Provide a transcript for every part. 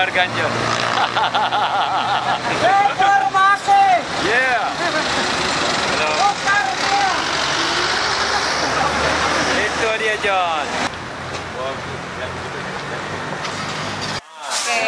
keluar ganjil. Reformasi. Yeah. Hello. Itu dia John. Oke.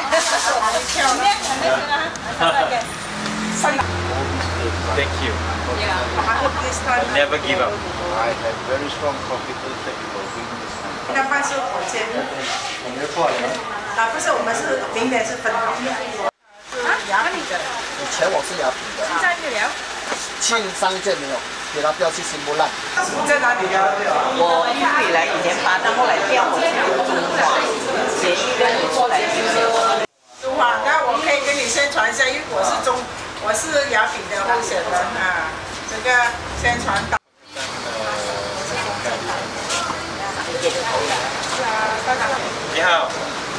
Thank you. Never give up. I have very strong confidence that you will win this time. 那饭是火箭。 我们过来了。 啊，不是，我们是明年是分红的。啊，雅痞的。 以前我是雅痞的。 现在没有。 庆商界没有，给他标去新不烂。 你在哪里聊？我英语来语言班，但后来调我去中华，协议跟你过来学习。中华，那我可以跟你宣传一下，因为我是雅痞的候选人啊，这个宣传导。 你好。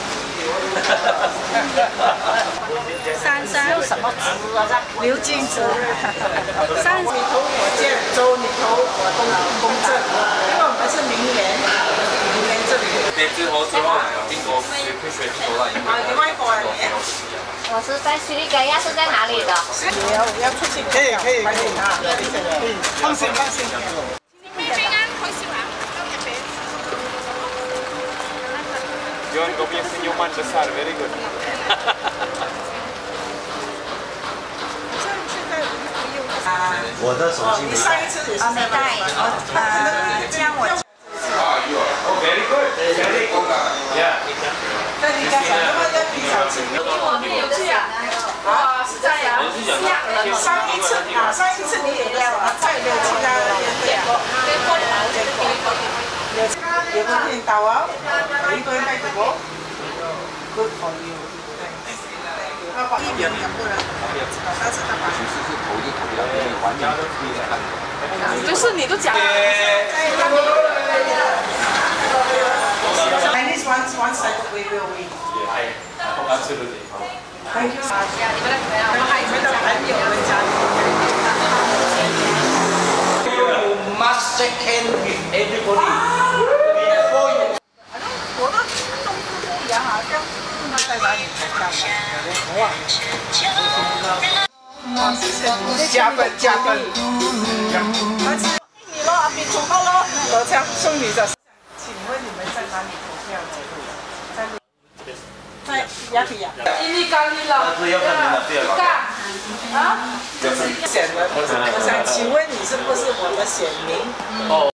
珊珊什么枝啊？刘金枝。珊，你投火箭，周你投我公正，因为我们是明年这里。 你最好最好邊個選邊個啦？ 你外國人。 我是在叙利亚，是在哪里的？ 要出去。可以，快点啊！放心。 John, kau punya senyuman besar, very good. 我的手机你上一次也是没带，这样我。 Oh, very good. Very good. Yeah. 那你干什么要比较轻？ 我没有去啊。啊，是这样。 上一次你也要啊，再有其他的对啊。有个领导啊，有一个人带着我。Good for you。他把一边两个人，但是他把。 其实是投就投了，因为完全不可以看。 就是你都讲。 Chinese one side we will win. Absolutely. Thank you. 我们还有没有朋友们家里？You must shake hands with everybody. Before you. 我的动作不一样啊，这样在哪里才看的？哇！加分。你咯，阿边做好咯，我这样送你的。请问你们在哪里投票？在雅痞呀。 ini kali lah。 是要看你的对吧？ 啊？ 这是选人，我想请问你是不是我的选民？ 哦，